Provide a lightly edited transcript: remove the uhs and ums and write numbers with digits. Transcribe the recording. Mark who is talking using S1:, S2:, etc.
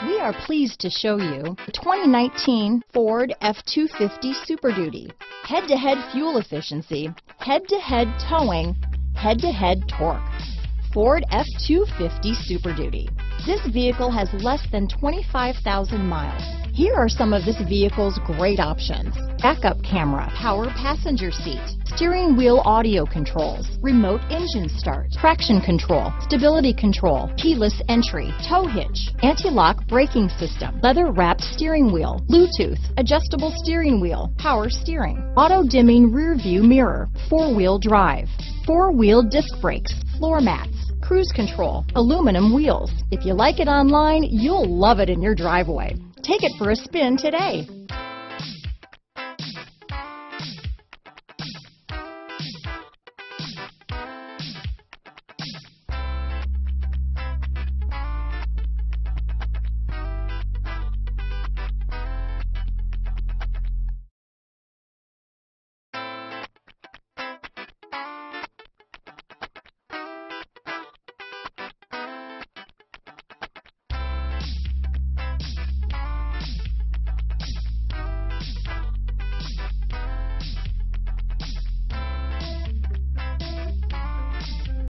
S1: We are pleased to show you the 2019 Ford F-250 Super Duty. Head-to-head fuel efficiency, head-to-head towing, head-to-head torque. Ford F-250 Super Duty. This vehicle has less than 25,000 miles. Here are some of this vehicle's great options: backup camera, power passenger seat, steering wheel audio controls, remote engine start, traction control, stability control, keyless entry, tow hitch, anti-lock braking system, leather-wrapped steering wheel, Bluetooth, adjustable steering wheel, power steering, auto-dimming rear view mirror, four-wheel drive, four-wheel disc brakes, floor mats, cruise control, aluminum wheels. If you like it online, you'll love it in your driveway. Take it for a spin today.